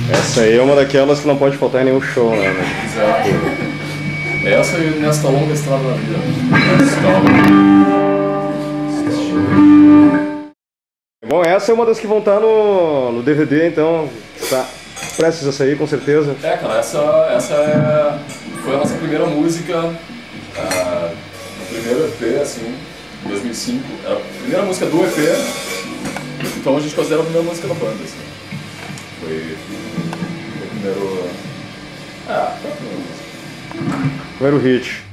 Essa aí é uma daquelas que não pode faltar em nenhum show, né? Exato. Essa e Nesta Longa Estrada da Vida. Bom, essa é uma das que vão estar no DVD, então tá prestes a sair, com certeza. É, cara, foi a nossa primeira música, o primeiro EP, assim, em 2005. Era a primeira música do EP, então a gente considera a primeira música da banda, assim. Foi o primeiro... foi a primeira música. Primeiro hit.